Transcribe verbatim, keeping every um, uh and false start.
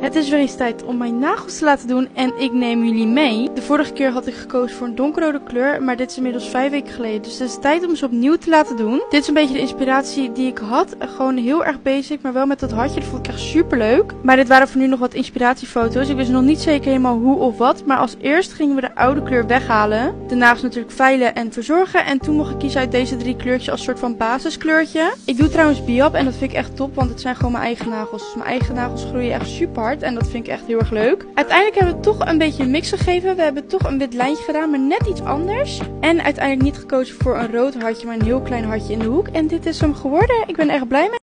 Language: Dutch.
Het is weer eens tijd om mijn nagels te laten doen en ik neem jullie mee. De vorige keer had ik gekozen voor een donkerrode kleur, maar dit is inmiddels vijf weken geleden. Dus het is tijd om ze opnieuw te laten doen. Dit is een beetje de inspiratie die ik had. Gewoon heel erg basic, maar wel met dat hartje. Dat vond ik echt super leuk. Maar dit waren voor nu nog wat inspiratiefoto's. Ik wist nog niet zeker helemaal hoe of wat. Maar als eerst gingen we de oude kleur weghalen. De nagels natuurlijk veilen en verzorgen. En toen mocht ik kiezen uit deze drie kleurtjes als soort van basiskleurtje. Ik doe trouwens Biap en dat vind ik echt top, want het zijn gewoon mijn eigen nagels. Dus mijn eigen nagels groeien echt super hard. En dat vind ik echt heel erg leuk. Uiteindelijk hebben we toch een beetje een mix gegeven. We hebben toch een wit lijntje gedaan, maar net iets anders. En uiteindelijk niet gekozen voor een rood hartje, maar een heel klein hartje in de hoek. En dit is hem geworden. Ik ben er echt blij mee.